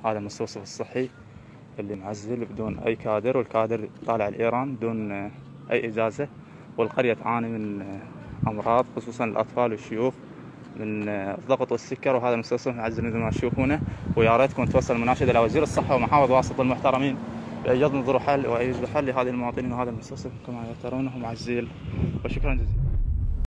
هذا المستوصف الصحي اللي معزل بدون أي كادر، والكادر طالع لإيران بدون أي إجازة، والقرية تعاني من أمراض خصوصا الأطفال والشيوخ من الضغط والسكر. وهذا المستوصف معزل مثل ما تشوفونه، ويا ريتكم توصل المناشدة إلى وزير الصحة ومحافظ واسط المحترمين بأن ينظروا حل ويجدوا حل لهذه المواطنين. وهذا المستوصف كما ترونه معزل. وشكرا جزيلا.